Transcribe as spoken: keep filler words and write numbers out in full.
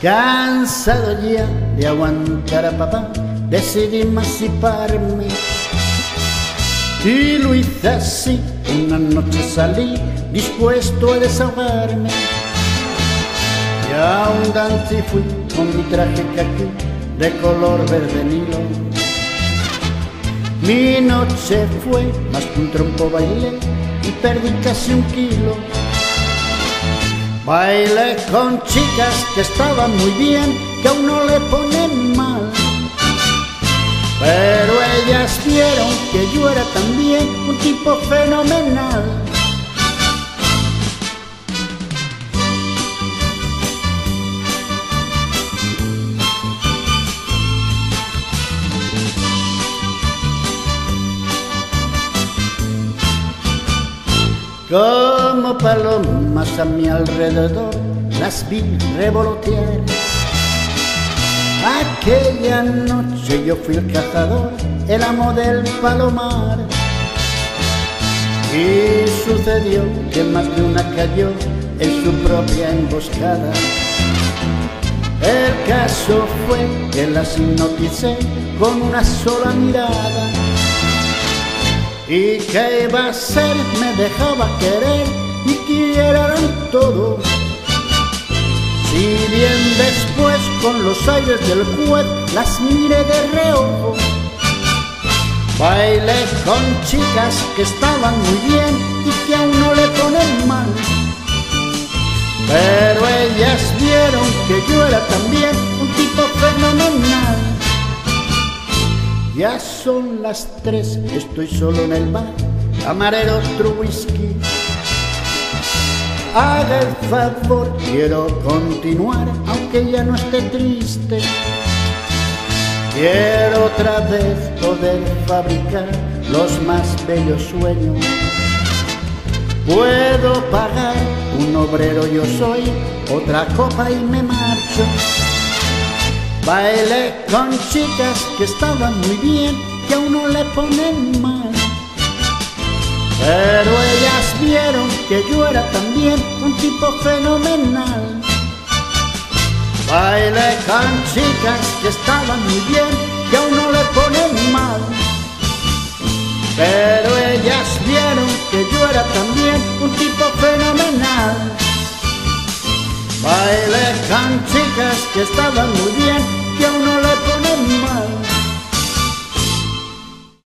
Cansado ya de aguantar a papá, decidí emanciparme. Y lo hice así, una noche salí dispuesto a desahogarme. Y a un dance fui con mi traje caqui de color verde nilo. Mi noche fue más que un trompo, bailé y perdí casi un kilo. Bailé con chicas que estaban muy bien, que a uno le ponen mal, pero ellas vieron que yo era también un tipo fenomenal. Como palomas a mi alrededor las vi revolotear. Aquella noche yo fui el cazador, el amo del palomar. Y sucedió que más de una cayó en su propia emboscada. El caso fue que las hipnoticé con una sola mirada. ¿Y qué iba a hacer? Me dejaba querer y quieran todo. Si bien después con los aires del juez las miré de reojo. Bailé con chicas que estaban muy bien y que a uno le ponen mal, pero ellas vieron que yo era también un tipo fenomenal. Ya son las tres, estoy solo en el bar, camarero, otro whisky. Haga el favor, quiero continuar, aunque ya no esté triste. Quiero otra vez poder fabricar los más bellos sueños. Puedo pagar, un obrero yo soy, otra copa y me marcho. Bailé con chicas que estaban muy bien, que a uno le ponen mal, pero ellas vieron que yo era también un tipo fenomenal. Bailé con chicas que estaban muy bien, que a uno le ponen mal, pero ellas vieron que yo era también un tipo fenomenal. Bailé con chicas que estaban muy bien,